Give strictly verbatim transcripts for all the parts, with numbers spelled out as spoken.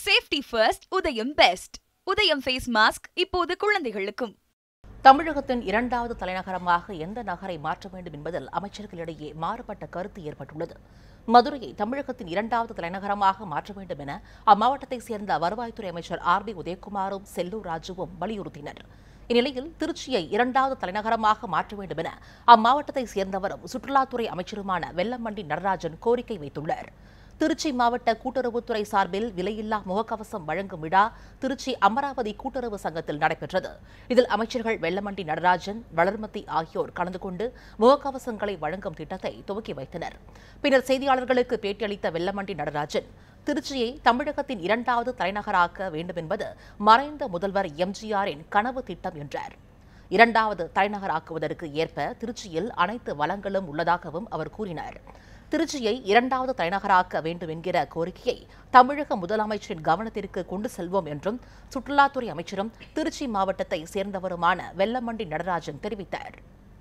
Safety first, Udhayam best. Udhayam face mask இப்போது குழந்தைகளுக்கும். தமிழகத்தின் இரண்டாவது தலைநகரமாக எந்த நகரை மாற்ற வேண்டும் என்பதில் அமைச்சர்களிடையே மாறுபட்ட கருத்து ஏற்பட்டுள்ளது. மதுரையை தமிழகத்தின் இரண்டாவது தலைநகரமாக மாற்ற வேண்டும் என அம்மாவட்டத்தைச் சேர்ந்த வருவாய்த்துறை அமைச்சர் ஆர் பி உதயகுமாரும் செல்லூர் ராஜுவும் வலியுறுத்தினர். இந்நிலையில் திருச்சியை இரண்டாவது தலைநகரமாக மாற்ற வேண்டும் என அம்மாவட்டத்தைச் சேர்ந்தவரும் சுற்றுலாத்துறை அமைச்சருமான வெல்லமண்டி நடராஜன் கோரிக்கை வைத்துள்ளார். திருச்சி மாவட்ட கூட்டுறவுத்துறை சார்பில் விலையில்லா முகக்கவசம் வழங்கும் விழா திருச்சி அமராவதி கூட்டுறவு சங்கத்தில் நடைபெற்றது. இதில் அமைச்சர்கள் வெல்லமண்டி நடராஜன், வளர்மதி ஆகியோர் கலந்து கொண்டு முகக்கவசங்களை வழங்கும் திட்டத்தை துவக்கி வைத்தனர். பின்னர் செய்தியாளர்களுக்கு பேட்டியளித்த வெல்லமண்டி நடராஜன், திருச்சியை தமிழகத்தின் இரண்டாவது தலைநகராக்க வேண்டும் என்பது மறைந்த முதல்வர் எம் ஜி ஆரின் கனவு திட்டம் என்றார். இரண்டாவது தலைநகராக்குவதற்கு ஏற்ப திருச்சியில் அனைத்து வளங்களும் உள்ளதாகவும் அவர் கூறினார். திருச்சியை இரண்டாவது தலைநகராக்க வேண்டும் என்கிற கோரிக்கையை தமிழக முதலமைச்சரின் கவனத்திற்கு கொண்டு செல்வோம் என்றும் சுற்றுலாத்துறை அமைச்சரும் திருச்சி மாவட்டத்தை சேர்ந்தவருமான வெல்லமண்டி நடராஜன் தெரிவித்தார்.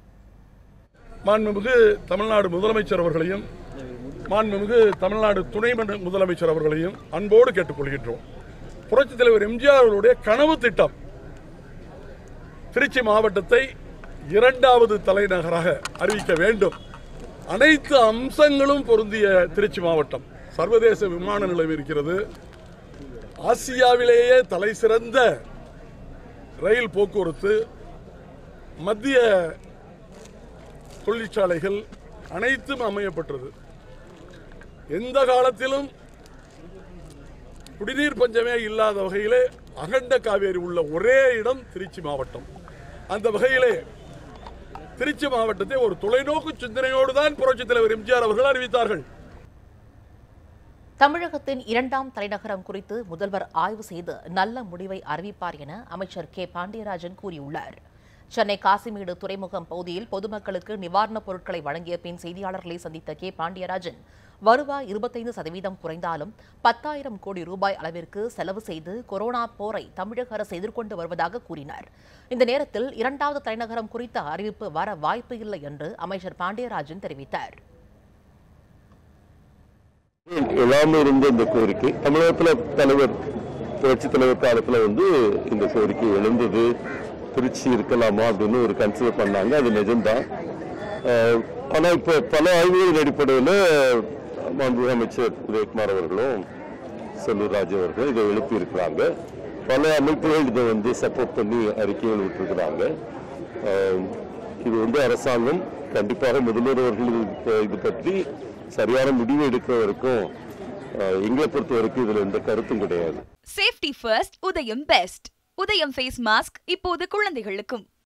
மாண்புமிகு தமிழ்நாடு முதலமைச்சர் அவர்களையும் மாண்புமிகு தமிழ்நாடு துணை முதலமைச்சர் அவர்களையும் அன்போடு கேட்டுக்கொள்கின்றோம். புரட்சித் தலைவர் எம் ஜி ஆர் அவருடைய கனவு திட்டம் திருச்சி மாவட்டத்தை இரண்டாவது தலைநகராக அறிவிக்க வேண்டும். அனைத்து அம்சங்களும் பொருந்திய திருச்சி மாவட்டம். சர்வதேச விமான நிலையம் இருக்கிறது. ஆசியாவிலேயே தலை சிறந்த ரயில் போக்குவரத்து, மத்திய தொழிற்சாலைகள் அனைத்தும் அமையப்பட்டது. எந்த காலத்திலும் குடிநீர் பஞ்சமே இல்லாத வகையிலே அகண்ட காவேரி உள்ள ஒரே இடம் திருச்சி மாவட்டம். அந்த வகையிலே திருச்சி மாவட்டத்தை ஒரு தொலைநோக்கு சிந்தனையோடு தான் புரட்சித் தலைவர் எம் ஜி ஆர் அவர்கள் அறிவித்தார்கள். தமிழகத்தின் இரண்டாம் தலைநகரம் குறித்து முதல்வர் ஆய்வு செய்து நல்ல முடிவை அறிவிப்பார் என அமைச்சர் கே பாண்டியராஜன் கூறியுள்ளார். சென்னை காசிமேடு துறைமுகம் பகுதியில் பொதுமக்களுக்கு நிவாரணப் பொருட்களை வழங்கிய பின் செய்தியாளர்களை சந்தித்த கே பாண்டியராஜன், வருவாய் இருபத்தைந்து சதவீதம் குறைந்தாலும் பத்தாயிரம் கோடி ரூபாய் அளவிற்கு செலவு செய்து கொரோனா போரை தமிழக அரசு எதிர்கொண்டு வருவதாக கூறினார். இந்த நேரத்தில் இரண்டாவது தலைநகரம் குறித்த அறிவிப்பு வர வாய்ப்பு இல்லை என்று அமைச்சர் பாண்டியராஜன் தெரிவித்தார். எல்லாமே இருந்த இந்த கோரிக்கை தமிழகத்தில் தலைவர் புரட்சி தலைவர் காலத்தில் வந்து இந்த கோரிக்கை எழுந்தது. திருச்சி இருக்கலாமா அப்படின்னு ஒரு கன்சிடர் பண்ணாங்க. அது நிஜம்தான். ஆனால் இப்போ பல ஆய்வுகளின் அடிப்படையில் மாண்புமிகு அமைச்சர் உதயகுமார் அவர்களும் செல்லூர் ராஜு அவர்களும் இதை எழுப்பி இருக்கிறாங்க. பல அமைப்புகள் இதை வந்து சப்போர்ட் பண்ணி அறிக்கைகள் விட்டுருக்கிறாங்க. இது வந்து அரசாங்கம் கண்டிப்பாக முதல்வர் அவர்கள் இது பற்றி சரியான முடிவு எடுக்கிற வரைக்கும் எங்களை பொறுத்த வரைக்கும் இதுல எந்த கருத்தும் கிடையாது. Safety first, Udhayam best. Udhayam face mask இப்போது குழந்தைகளுக்கும்.